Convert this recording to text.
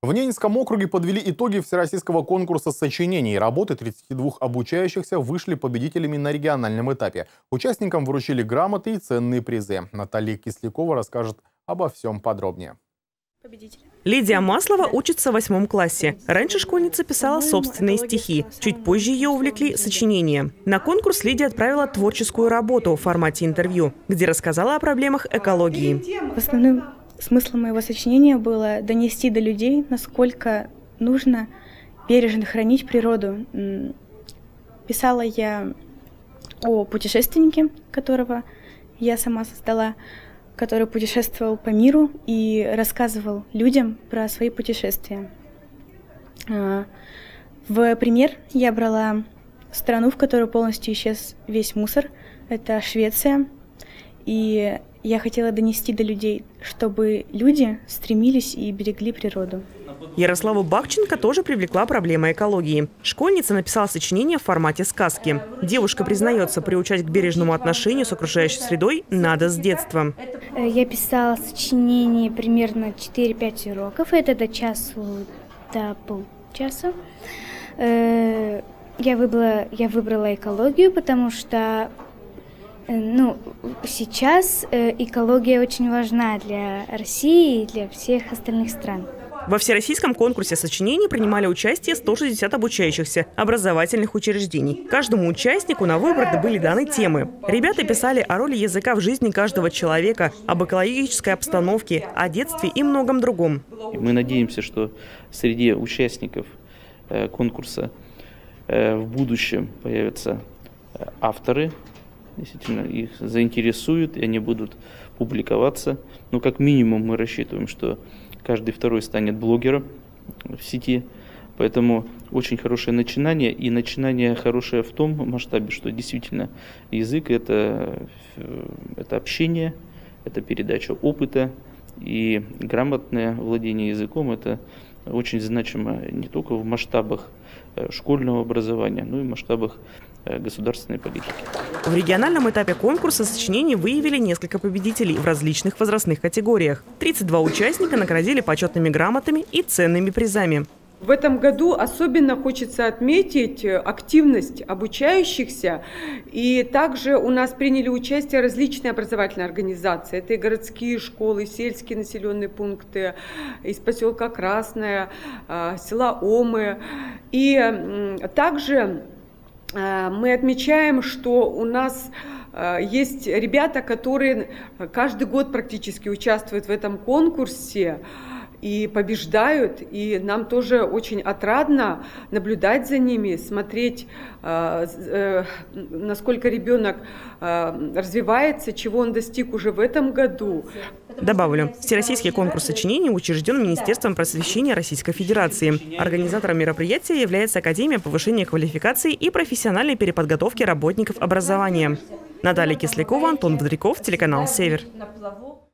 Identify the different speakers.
Speaker 1: В Ненецком округе подвели итоги всероссийского конкурса сочинений. Работы 32 обучающихся вышли победителями на региональном этапе. Участникам вручили грамоты и ценные призы. Наталья Кислякова расскажет обо всем подробнее.
Speaker 2: Лидия Маслова учится в 8 классе. Раньше школьница писала собственные стихи. Чуть позже ее увлекли сочинения. На конкурс Лидия отправила творческую работу в формате интервью, где рассказала о проблемах экологии.
Speaker 3: Основным смыслом моего сочинения было донести до людей, насколько нужно бережно хранить природу. Писала я о путешественнике, которого я сама создала, который путешествовал по миру и рассказывал людям про свои путешествия. В пример я брала страну, в которой полностью исчез весь мусор. Это Швеция. И я хотела донести до людей, чтобы люди стремились и берегли природу.
Speaker 2: Ярославу Бахченко тоже привлекла проблема экологии. Школьница написала сочинение в формате сказки. Девушка признается, приучать к бережному отношению с окружающей средой надо с детства.
Speaker 4: Я писала сочинение примерно 4-5 уроков. Это до часу, до полчаса. Я выбрала экологию, потому что сейчас экология очень важна для России и для всех остальных стран.
Speaker 2: Во всероссийском конкурсе сочинений принимали участие 160 обучающихся образовательных учреждений. Каждому участнику на выбор были даны темы. Ребята писали о роли языка в жизни каждого человека, об экологической обстановке, о детстве и многом другом.
Speaker 5: Мы надеемся, что среди участников конкурса в будущем появятся авторы, действительно их заинтересуют, и они будут публиковаться. Но как минимум мы рассчитываем, что каждый второй станет блогером в сети. Поэтому очень хорошее начинание. И начинание хорошее в том масштабе, что действительно язык – это общение, это передача опыта. И грамотное владение языком – это очень значимо не только в масштабах школьного образования, но и в масштабах государственной политики.
Speaker 2: В региональном этапе конкурса сочинений выявили несколько победителей в различных возрастных категориях. 32 участника наградили почетными грамотами и ценными призами.
Speaker 6: В этом году особенно хочется отметить активность обучающихся. И также у нас приняли участие различные образовательные организации. Это и городские школы, и сельские населенные пункты, из поселка Красное, села Омы. И также мы отмечаем, что у нас есть ребята, которые каждый год практически участвуют в этом конкурсе и побеждают. И нам тоже очень отрадно наблюдать за ними, смотреть, насколько ребенок развивается, чего он достиг уже в этом году.
Speaker 2: Добавлю, всероссийский конкурс сочинений учрежден Министерством просвещения Российской Федерации. Организатором мероприятия является Академия повышения квалификации и профессиональной переподготовки работников образования. Наталья Кислякова, Антон Бодряков, телеканал «Север».